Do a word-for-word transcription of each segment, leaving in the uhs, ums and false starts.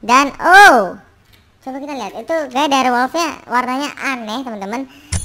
Dan oh, coba kita lihat itu kayak direwolfnya warnanya aneh teman-teman.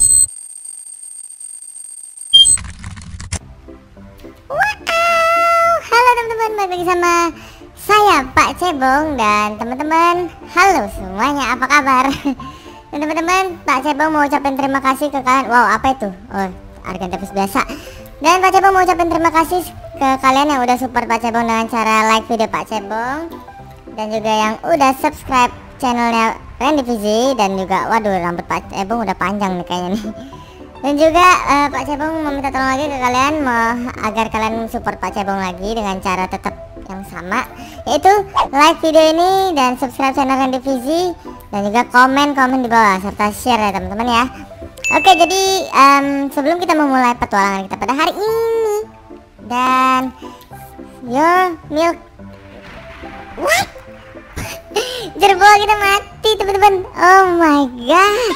Wow, halo teman-teman, balik lagi sama saya Pak Cebong dan teman-teman. Halo semuanya, apa kabar? Dan teman-teman, Pak Cebong mau ucapin terima kasih ke kalian. Wow, apa itu? Oh, argan tepis biasa. Dan Pak Cebong mau ucapin terima kasih ke kalian yang udah support Pak Cebong dengan cara like video Pak Cebong, dan juga yang udah subscribe channelnya Randy Fizi, dan juga waduh rambut Pak Cebong udah panjang nih kayaknya nih. Dan juga uh, Pak Cebong meminta tolong lagi ke kalian mau, agar kalian support Pak Cebong lagi dengan cara tetap yang sama, yaitu like video ini dan subscribe channel Randy Fizi, dan juga komen-komen di bawah serta share ya teman-teman ya. Oke, jadi um, sebelum kita memulai petualangan kita pada hari ini, dan your milk what? Jerboa kita mati teman-teman. Oh my god.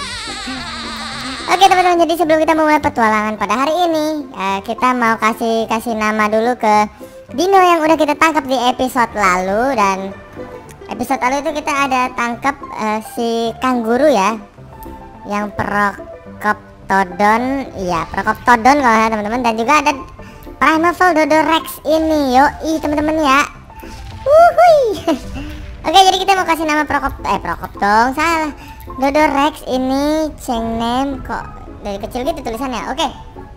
Oke teman-teman, jadi sebelum kita memulai petualangan pada hari ini, uh, kita mau kasih kasih nama dulu ke dino yang udah kita tangkap di episode lalu. Dan episode lalu itu kita ada tangkap uh, si kanguru ya, yang Procoptodon, iya Procoptodon kalau ya teman-teman. Dan juga ada Primeval Dodorex ini, yoi teman-teman ya. Wuhui. Oke, jadi kita mau kasih nama Procop eh Procop dong, salah. Dodorex ini change name, kok dari kecil gitu tulisannya. Oke.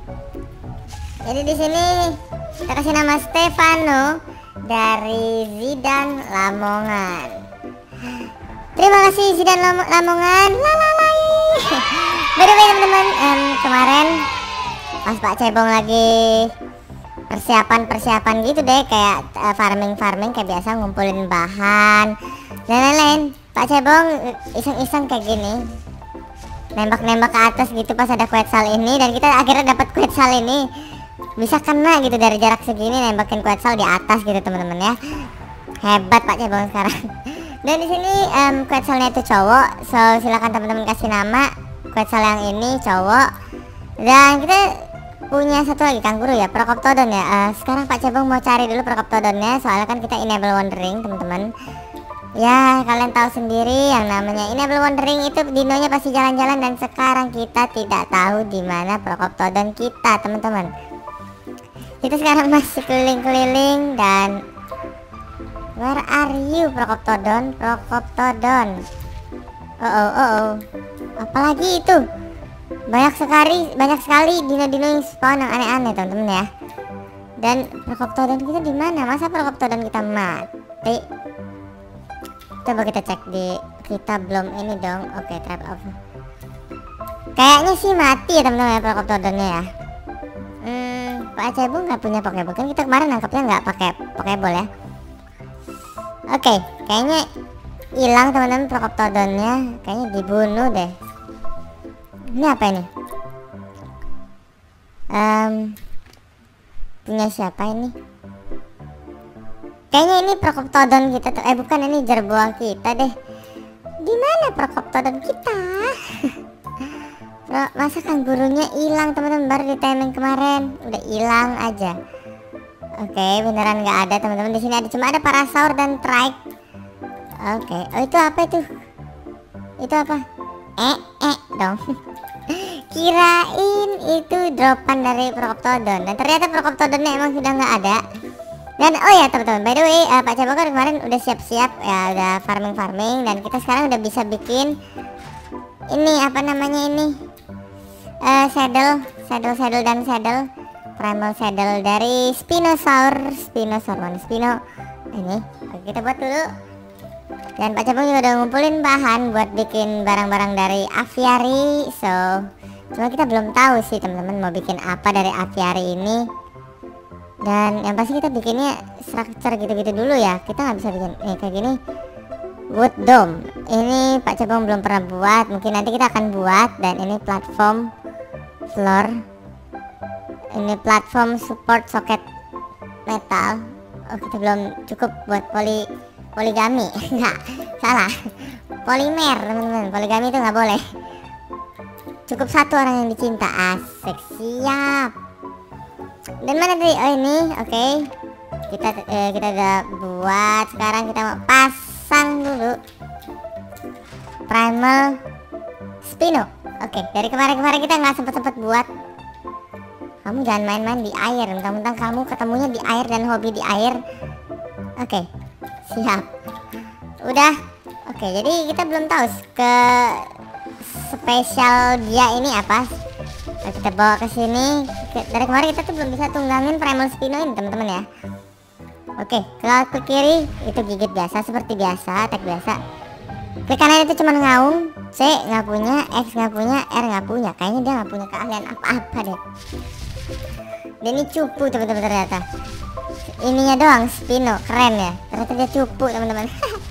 Jadi di sini kita kasih nama Stefano dari Zidan Lamongan. Terima kasih Zidan Lam Lamongan. Lalalai. By the way teman-teman, um, kemarin pas Pak Cebong lagi persiapan-persiapan gitu deh, kayak farming-farming uh, kayak biasa, ngumpulin bahan dan lain-lain. Pak Cebong iseng-iseng kayak gini, nembak-nembak ke atas gitu pas ada quetzal ini, dan kita akhirnya dapat quetzal ini. Bisa kena gitu dari jarak segini nembakin quetzal di atas gitu teman-teman ya. Hebat Pak Cebong sekarang. Dan di sini um, quetzalnya itu cowok, so silakan teman-teman kasih nama quetzal yang ini cowok. Dan kita punya satu lagi kanguru ya, Procoptodon ya. Uh, sekarang Pak Cebong mau cari dulu Procoptodonnya, soalnya kan kita enable wandering teman-teman. Ya kalian tahu sendiri yang namanya enable wandering itu dinonya pasti jalan-jalan, dan sekarang kita tidak tahu di mana Procoptodon kita teman-teman. Kita sekarang masih keliling-keliling, dan where are you Procoptodon? Procoptodon. Oh oh oh, oh. Apalagi itu? Banyak sekali, banyak sekali dino-dino yang spawn yang aneh-aneh teman-teman ya. Dan Procoptodon kita di mana? Masa Procoptodon kita mati? Coba kita cek di, kita belum ini dong. Oke, okay, trap off. Kayaknya sih mati ya teman-teman ya Procoptodonnya ya. Hmm, Pak Cebong nggak punya Pokeball kan? Kita kemarin nangkapnya nggak pakai Pokeball ya. Oke, okay, kayaknya hilang teman-teman Procoptodonnya. Kayaknya dibunuh deh. Ini apa ini? Um, punya siapa ini? Kayaknya ini Procoptodon kita tuh. Eh bukan, ini jerboa kita deh. Gimana Procoptodon kita? Pro, masa kangurunya hilang teman-teman, baru di timing kemarin udah hilang aja. Oke, okay, beneran nggak ada teman-teman. Di sini ada cuma ada Parasaur dan Trike. Oke, okay. Oh itu apa itu? Itu apa? Eh eh dong. Kirain itu dropan dari Procoptodon, dan ternyata Procoptodonnya emang sudah nggak ada. Dan oh ya teman-teman, by the way uh, Pak Cebong kan kemarin udah siap-siap ya, udah farming-farming, dan kita sekarang udah bisa bikin ini apa namanya ini uh, saddle, saddle, saddle dan saddle, primal saddle dari Spinosaur, Spinosaur mana Spino ini. Oke, kita buat dulu. Dan Pak Cebong juga udah ngumpulin bahan buat bikin barang-barang dari aviary. So cuma kita belum tahu sih teman-teman mau bikin apa dari aviary ini. Dan yang pasti kita bikinnya structure gitu-gitu dulu ya. Kita nggak bisa bikin nih kayak gini wood dome. Ini Pak Cebong belum pernah buat, mungkin nanti kita akan buat. Dan ini platform floor, ini platform support socket metal. Oh kita belum cukup buat poli poligami. Enggak, salah, polimer teman-teman. Poligami itu nggak boleh, cukup satu orang yang dicinta. Asik, siap. Dan mana tadi? Oh ini, oke. Okay. Kita eh, kita udah buat. Sekarang kita mau pasang dulu. primal Spino. Oke, dari kemarin-kemarin kita nggak sempet-sempet buat. Kamu jangan main-main di air, mentang-mentang kamu ketemunya di air dan hobi di air. Oke, siap. Udah. Oke, jadi kita belum tahu ke spesial dia ini apa. Nah, kita bawa ke sini. Dari kemarin kita tuh belum bisa tunggangin primal Spino ini, teman-teman ya. Oke, kalau ke kiri itu gigit biasa seperti biasa, attack biasa. Ke kanan itu cuma ngaung, C nggak punya, X nggak punya, R nggak punya. Kayaknya dia nggak punya keahlian apa-apa deh. Dia ini cupu teman-teman ternyata. Ininya doang Spino, keren ya. Ternyata dia cupu teman-teman.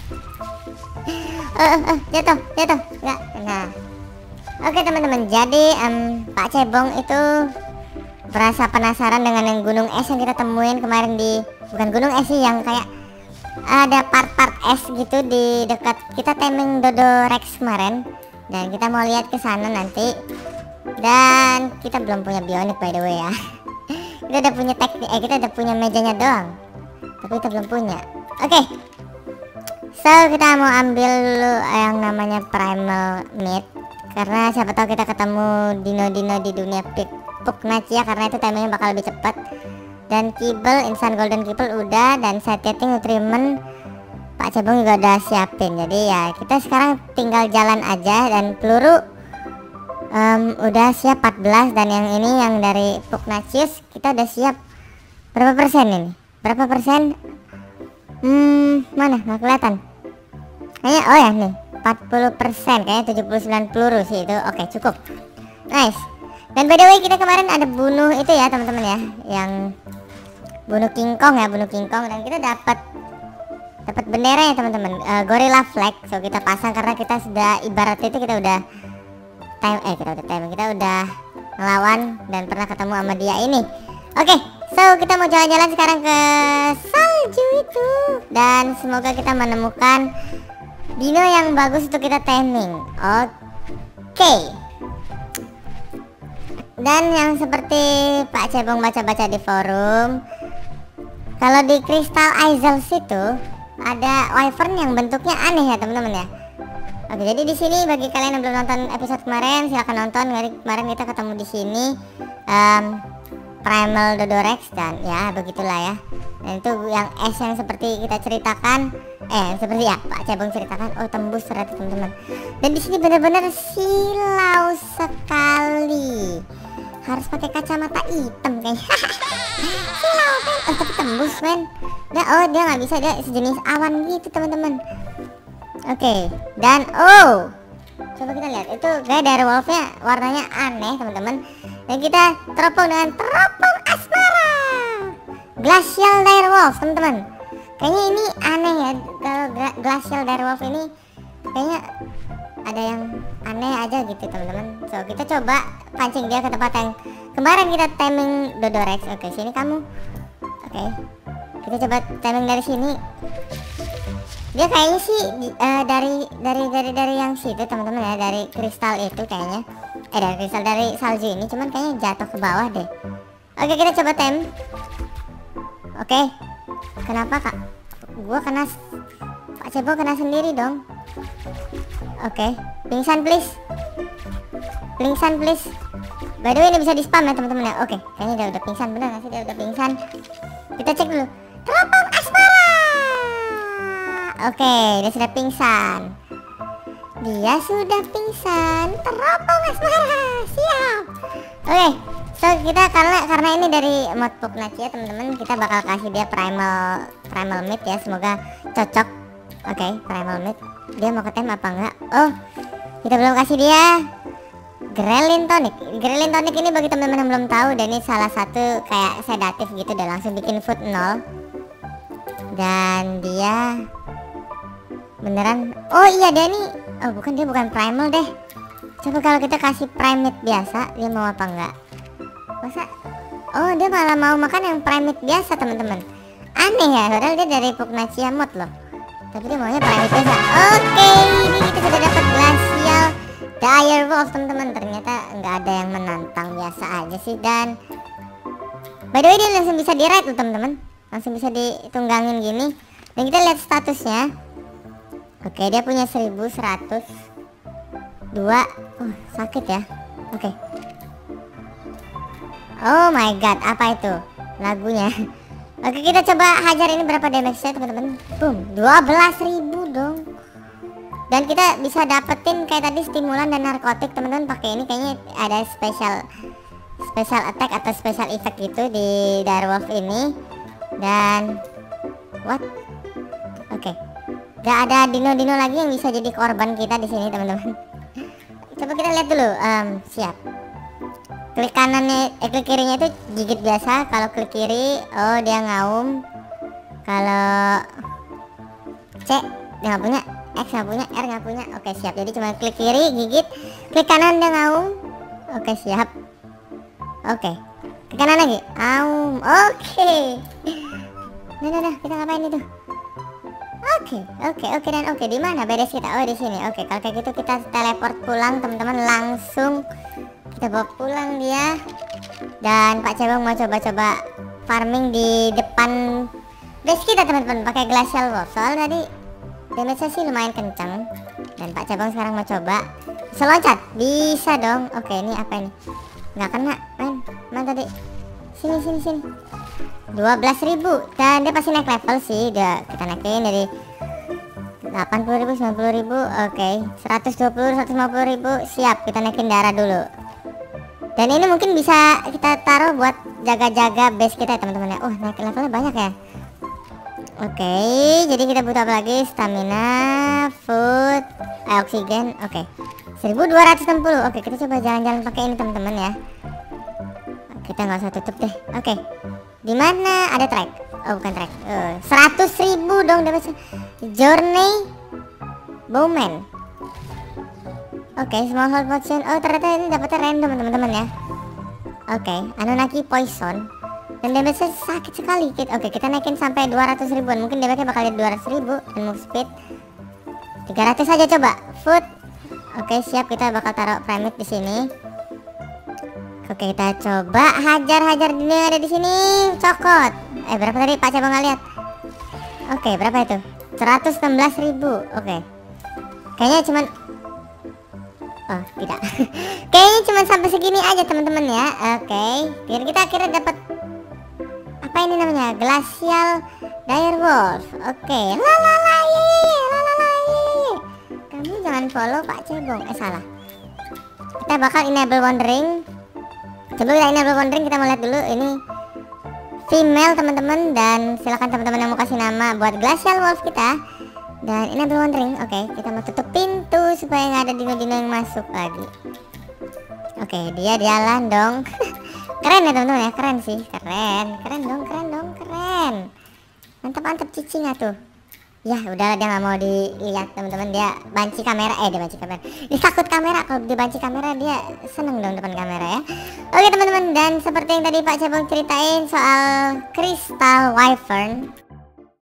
Eh, eh, jatuh, jatuh, nggak. Nah, oke teman-teman. Jadi um, Pak Cebong itu merasa penasaran dengan yang gunung es yang kita temuin kemarin di, bukan gunung es sih, yang kayak ada part-part es gitu di dekat kita taming Dodorex kemarin, dan kita mau lihat ke sana nanti. Dan kita belum punya bionik by the way ya. Kita udah punya teknik, eh kita udah punya mejanya doang, tapi kita belum punya. Oke, okay. So kita mau ambil dulu yang namanya primal meat, karena siapa tahu kita ketemu dino-dino di dunia Puknachia, karena itu timingnya bakal lebih cepat. Dan kibel, instant golden kibel udah, dan setting nutriment Pak Cebong juga udah siapin. Jadi ya kita sekarang tinggal jalan aja. Dan peluru um, udah siap empat belas, dan yang ini yang dari Pugnacious kita udah siap berapa persen ini? Berapa persen? Hmm, mana? Nggak kelihatan. Kayaknya, oh ya nih, empat puluh persen, kayaknya tujuh puluh sembilan peluru sih itu. Oke, cukup. Nice. Dan by the way kita kemarin ada bunuh itu ya teman-teman ya, yang bunuh King Kong ya, bunuh King Kong, dan kita dapat dapat bendera ya teman-teman, uh, Gorilla Flag. So kita pasang karena kita sudah, ibaratnya itu kita udah time eh kita udah time kita udah ngelawan dan pernah ketemu sama dia ini. Oke, okay, so kita mau jalan-jalan sekarang ke salju itu, dan semoga kita menemukan dino yang bagus untuk kita taming. Oke, okay. Dan yang seperti Pak Cebong baca-baca di forum, kalau di Crystal Isles itu ada wyvern yang bentuknya aneh ya teman-teman ya. Oke, jadi di sini bagi kalian yang belum nonton episode kemarin, silahkan nonton. Kemarin kita ketemu di sini um, Primal Dodorex, dan ya begitulah ya. Dan itu yang es yang seperti kita ceritakan, eh seperti ya Pak Cebong ceritakan. Oh, tembus ternyata teman-teman. Dan di sini benar-benar silau sekali. Harus pakai kacamata hitam kayaknya. Silau kan? Oh, tapi tembus men. Dia, oh dia nggak bisa, dia sejenis awan gitu teman-teman. Oke, okay. Dan oh, coba kita lihat itu kayak direwolfnya warnanya aneh teman-teman. Dan kita teropong dengan teropong asmara, glacial direwolf teman-teman. Kayaknya ini aneh ya, kalau glacial direwolf ini kayaknya ada yang aneh aja gitu teman-teman. So kita coba pancing dia ke tempat yang kemarin kita timing Dodorex. Oke, sini kamu. Oke, kita coba timing dari sini. Dia kayaknya sih uh, dari dari dari dari yang situ teman-teman ya, dari kristal itu kayaknya. Eh dari kristal dari salju ini, cuman kayaknya jatuh ke bawah deh. Oke, kita coba tem. Oke, kenapa kak? Gua kena, Pak Cebong kena sendiri dong. Oke, pingsan please. Pingsan please. By the way ini bisa di spam ya teman-teman ya. Oke, kayaknya dia udah pingsan, bener gak sih dia udah pingsan? Kita cek dulu. Teropong asmara. Oke, dia sudah pingsan. Dia sudah pingsan. Teropong asmara. Siap. Oke, so kita karena karena ini dari mod Pugnacia teman-teman, kita bakal kasih dia primal primal meat ya. Semoga cocok. Oke, primal meat. Dia mau ketem apa enggak? Oh, kita belum kasih dia Grelin tonic. Grelin tonic ini bagi teman-teman yang belum tahu, dan ini salah satu kayak sedatif gitu, dan langsung bikin food nol. Dan dia beneran, oh iya dia nih, oh bukan, dia bukan primal deh. Coba kalau kita kasih primate biasa, dia mau apa enggak? Masa? Oh dia malah mau makan yang primate biasa teman-teman. Aneh ya, padahal dia dari Pugnacia mod loh, tapi dia maunya primate biasa. Oke, ini kita sudah dapat glacial direwolf teman-teman. Ternyata nggak ada yang menantang, biasa aja sih. Dan by the way dia langsung bisa di raid loh teman-teman, langsung bisa ditunggangin gini. Dan kita lihat statusnya. Oke, dia punya seribu seratus. dua. Uh, sakit ya. Oke. Okay. Oh my god, apa itu lagunya? Oke, kita coba hajar ini berapa damage-nya teman-teman. Boom, dua belas ribu dong. Dan kita bisa dapetin kayak tadi stimulan dan narkotik teman-teman pakai ini. Kayaknya ada special special attack atau special effect gitu di direwolf ini. Dan what? Oke. Okay. Gak ada dino-dino lagi yang bisa jadi korban kita di sini teman-teman. Coba kita lihat dulu. Um, siap. Klik kanannya, eh, klik kirinya itu gigit biasa. Kalau klik kiri, oh dia ngaum. Kalau C dia nggak punya, X nggak punya, R nggak punya. Oke siap. Jadi cuma klik kiri, gigit. Klik kanan dia ngaum. Oke siap. Oke. Klik kanan lagi. Aum. Oke. Nah, nah, nah. Kita ngapain itu? Oke, oke, oke dan oke. Di mana beres kita? Oh di sini. Oke, kalau kayak gitu kita teleport pulang teman-teman, langsung kita bawa pulang dia. Dan Pak Cebong mau coba-coba farming di depan base kita teman-teman pakai glacial wolf. Soal tadi damage-nya sih lumayan kencang. Dan Pak Cebong sekarang mau coba bisa loncat. Bisa dong. Oke, ini apa ini? Nggak kena, men. Mana tadi? Sini, sini, sini. dua belas ribu. Dan dia pasti naik level sih. Udah kita naikin dari delapan puluh ribu, sembilan puluh ribu. Oke, seratus dua puluh, seratus lima puluh ribu. Siap, kita naikin darah dulu. Dan ini mungkin bisa kita taruh buat jaga-jaga base kita ya teman-teman ya. Oh, naikin levelnya banyak ya. Oke, jadi kita butuh apa lagi? Stamina, food, eh, oksigen. Oke, seribu dua ratus enam puluh. Oke, kita coba jalan-jalan pakai ini teman-teman ya. Kita nggak usah tutup deh. Oke, di mana ada track? Oh bukan track. Uh, seratus ribu dong dapat journey bowman. Oke, small hold potion. Oh ternyata ini dapetnya random teman-teman ya. Oke, Anunnaki poison. Dan damage-nya sakit sekali. Oke, kita naikin sampai dua ratus ribuan. Mungkin damage-nya bakal jadi dua ratus ribu. Dan move speed tiga ratus aja coba. Food. Oke, siap, kita bakal taruh primate di sini. Oke, kita coba hajar-hajar dino yang ada di sini. Cokot. Eh, berapa tadi Pak Cabang nggak lihat? Oke, berapa itu? seratus enam belas ribu. Oke. Kayaknya cuman oh, tidak. Kayaknya cuma sampai segini aja teman-teman ya. Oke. Biar kita akhirnya dapat apa ini namanya? Glacial direwolf. Oke. Lalala ye, lalala ye. Kamu jangan follow Pak Cebong. Eh, salah. Kita bakal enable wandering. Sebelum kita enable wandering, kita mau lihat dulu ini female teman-teman. Dan silakan teman-teman yang mau kasih nama buat glacial wolf kita. Dan enable wandering. Oke, kita mau tutup pintu supaya nggak ada dino-dino yang masuk lagi. Oke, dia jalan dong. Keren ya teman-teman ya, keren sih, keren, keren dong, keren dong, keren. Mantap-mantap cicingnya tuh. Ya udahlah, dia nggak mau dilihat teman-teman. Dia banci kamera, eh dia banci kamera. Dia takut kamera. Kalau dibanci kamera dia seneng dong depan kamera ya. Oke teman-teman, dan seperti yang tadi Pak Cebong ceritain soal Crystal Wyvern,